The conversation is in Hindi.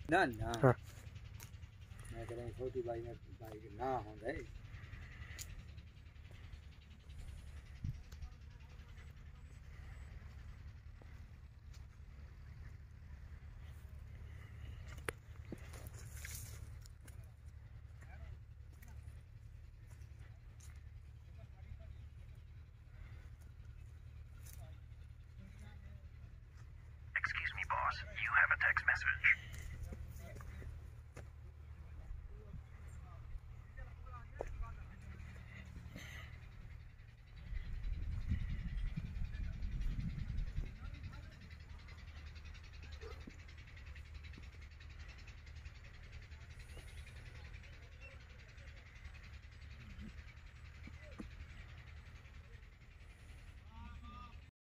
ना ना हाँ मैं कह रही छोटी बाई में बाई ना होंगे